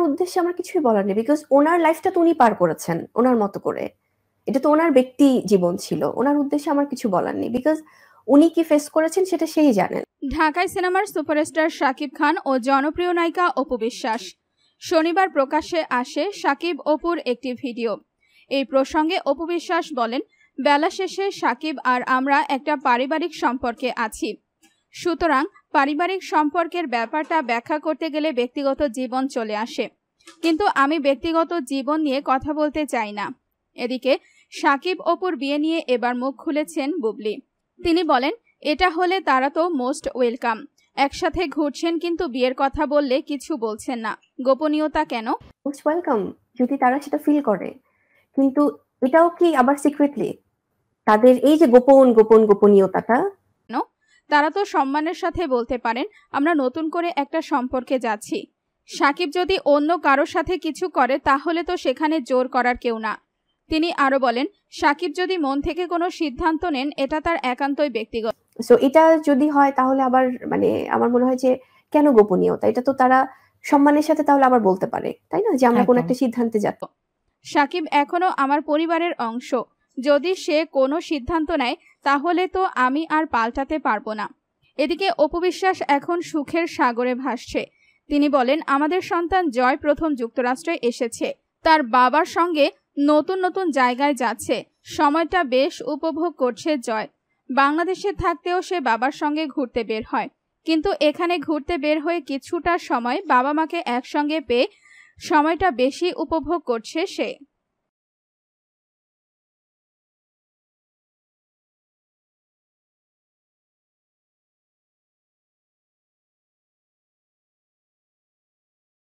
উদ্দেশ্যে আমার কিছুই বলার নেই, বিকজ ওনার লাইফটা তো উনি পার করেছেন ওনার মতো করে। এটা তো ওনার ব্যক্তি জীবন ছিল, ওনার উদ্দেশ্যে আমার কিছু বলার নেই, বিকজ উনি কি ফেস করেছেন সেটা সেই জানেন। ঢাকায় সিনেমার সুপারস্টার শাকিব খান ও জনপ্রিয় নায়িকা অপু বিশ্বাস। শনিবার প্রকাশ্যে আসে শাকিব অপুর একটি ভিডিও। এই প্রসঙ্গে অপু বিশ্বাস বলেন, বেলা শেষে শাকিব আর আমরা একটা পারিবারিক সম্পর্কে আছি, সুতরাং পারিবারিক সম্পর্কের ব্যাপারটা ব্যাখ্যা করতে গেলে ব্যক্তিগত জীবন চলে আসে, কিন্তু আমি ব্যক্তিগত জীবন নিয়ে কথা বলতে চাই না। এদিকে শাকিব অপুর বিয়ে নিয়ে এবার মুখ খুলেছেন বুবলি। তিনি বলেন, এটা হলে তারা তো মোস্ট ওয়েলকাম, একসাথে ঘুরছেন, কিন্তু বিয়ের কথা বললে কিছু বলছেন না, গোপনীয়তা কেন? মোস্ট ওয়েলকাম যদি তারা সেটা ফিল করে, কিন্তু এটাও কি আবার সিক্রেটলি তাদের এই যে গোপনীয়তাটা, তারা তো সম্মানের সাথে বলতে পারেন আমরা নতুন করে একটা সম্পর্কে যাচ্ছি। শাকিব যদি অন্য কারোর সাথে কিছু করে তাহলে তো সেখানে জোর করার কেউ না। তিনি আরো বলেন, শাকিব যদি মন থেকে কোনো সিদ্ধান্ত নেন এটা তার একান্তই ব্যক্তিগত। সো এটা যদি হয় তাহলে আবার মানে আমার মনে হয় যে কেন গোপনীয়তা, এটা তো তারা সম্মানের সাথে তাহলে আবার বলতে পারে, তাই না, যে আমরা কোন একটা সিদ্ধান্তে যাব। শাকিব এখনো আমার পরিবারের অংশ, যদি সে কোনো সিদ্ধান্ত নেয় তাহলে তো আমি আর পাল্টাতে পারবো না। এদিকে অপু বিশ্বাস এখন সুখের সাগরে ভাসছে। তিনি বলেন, আমাদের সন্তান জয় প্রথম যুক্তরাষ্ট্রে এসেছে, তার বাবার সঙ্গে নতুন নতুন জায়গায় যাচ্ছে, সময়টা বেশ উপভোগ করছে জয়। বাংলাদেশে থাকতেও সে বাবার সঙ্গে ঘুরতে বের হয়, কিন্তু এখানে ঘুরতে বের হয়ে কিছুটা সময় বাবা মাকে একসঙ্গে পেয়ে সময়টা বেশি উপভোগ করছে সে।